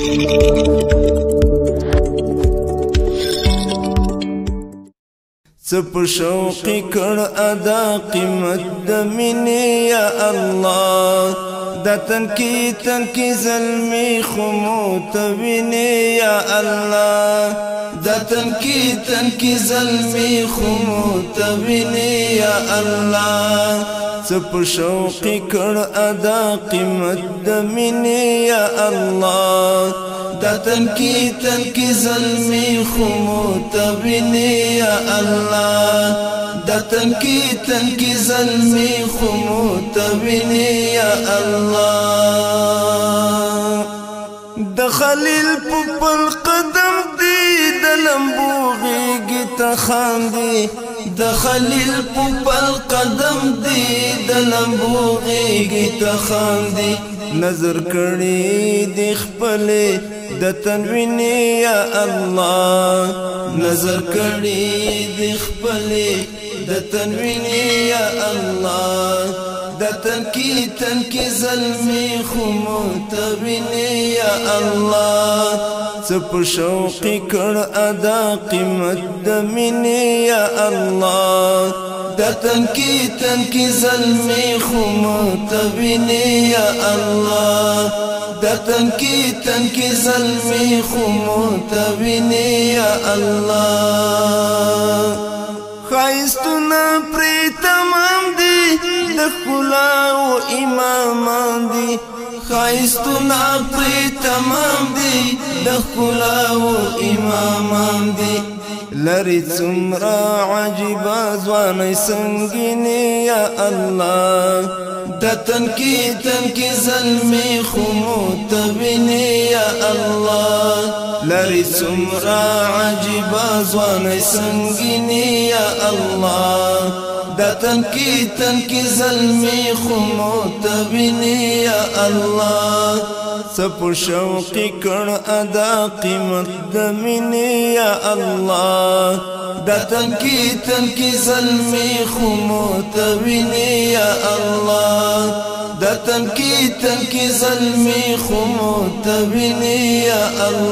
سپ شوقی کړ ادا قیمت د مینې یا الله دا تنکی ظلمی خمو توینې یا الله دا تنکی ظلمی خمو توینې یا الله سپ شوقی کړ ادا قیمت د مینې یا الله دا تنکی ظلمی خمو توینې یا الله دا تنکی ظلمی خمو توینې یا الله د خلیل په قدم دی د لمبو غیږی ته خاندي د خلیل په قدم دی د لمبو غیږی ته خاندي نظر کړي د خپل د تنوینې یا الله نظر کړي د خپل د تنوینې یا الله د تنکی ظلمی خمو توینې یا الله سپ شوقی کړ ادا قیمت د مینې یا الله د تنکی ظلمی خمو توینې یا الله د تنکی ظلمی خمو توینې یا الله خایستونه پری تمام دی د ښکلا او امامان دی خایستونه پری تمام دی د ښکلا او امامان دی لری څومره عجیبه ځوانۍ سنګینې یا الله د تنکی ظلمی خمو توینې یا الله لری څومره عجیبه ځوانۍ سنګینې یا الله د تنکی ظلمی خمو توینې یا الله سپ شوقی کړ ادا قیمت د مینې یا الله د تنکی ظلمی خمو توینې یا الله د تنکی ظلمی خمو توینې یا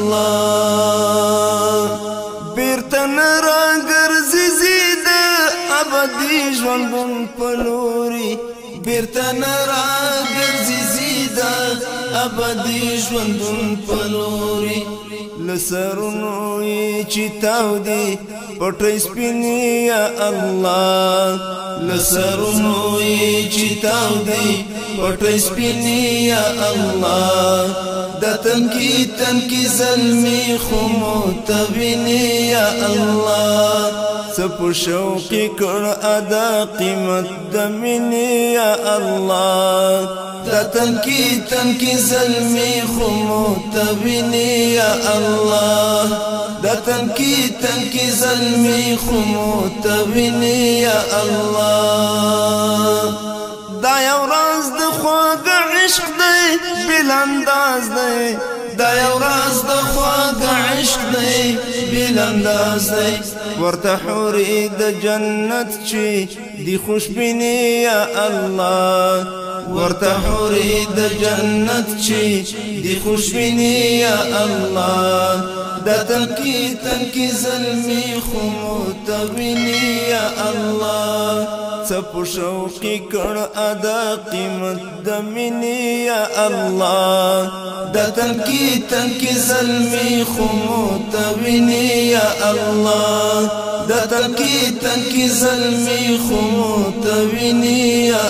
الله بیرته نه راګرځي زیده ابدي ژوندون په لوري بیرته نه راګرځي زیده ابدي ژوندون په لوري لسرونو یې چې تاودي پټۍ سپینې یا الله لسرونو یې چې تاودي پټۍ سپینې یا الله د تنکی ظلمی خمو توینې یا الله سپ شوقی کړ ادا قیمت د مینې یا الله د تنکی ظلمی خمو توینې یا الله د تنکی ظلمی خمو توینې یا الله دا یو راز د خواږه عشق دی بل انداز دی دا یو راز د خواږه عشق دی بل انداز دی ورته حورې د جنت چې دی خوشبینې یا الله ورته حورې د جنت چې دی خوشبینې یا الله د تنکی ظلمی خمو توینې یا الله سپ شوقی کړ ادا قیمت د مینې یا الله د تنکی ظلمی خمو توینې یا الله د تنکی ظلمی خمو توینې یا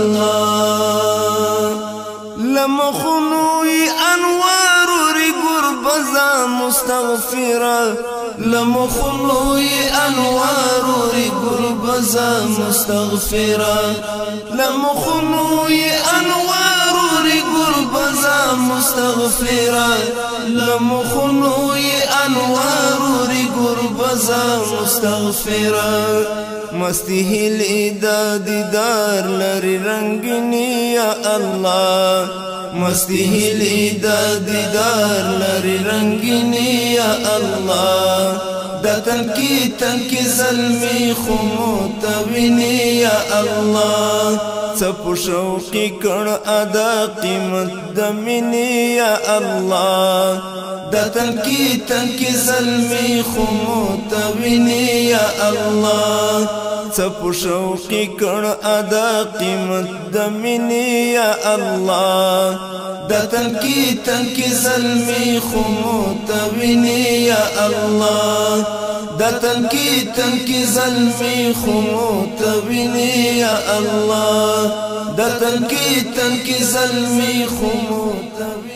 الله لمخنوی انوار ری گربزا مستغفرہ لمخنوی انوار ری گربزا مستغفرہ لمخنوی انوار ری گربزا مستغفرہ لمخنوی انوار ری گربزا مستغفرہ مستی هلی دا دیدار لری رنگینی یا الله مستی هلی دا دیدار لری رنگینی یا الله د تن کی ظلمی خموت ویني یا الله څپو شوقي کړ ادا قیمت د مینې یا الله تن کی ظلمی خموت ویني یا الله څپو شوقي کړ ادا قیمت د مینې یا الله تن کی ظلمی خموت ویني یا الله تن کی ظلمی خموت ویني یا الله تن کی ظلمی خموت